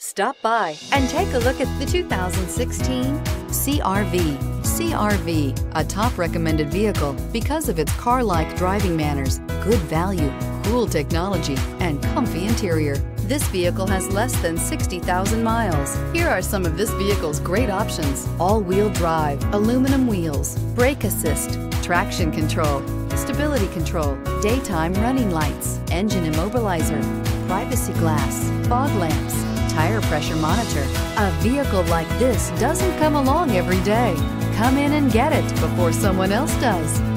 Stop by and take a look at the 2016 CR-V. CR-V, a top recommended vehicle because of its car-like driving manners, good value, cool technology, and comfy interior. This vehicle has less than 60,000 miles. Here are some of this vehicle's great options: all-wheel drive, aluminum wheels, brake assist, traction control, stability control, daytime running lights, engine immobilizer, privacy glass, fog lamps, tire pressure monitor. A vehicle like this doesn't come along every day. Come in and get it before someone else does.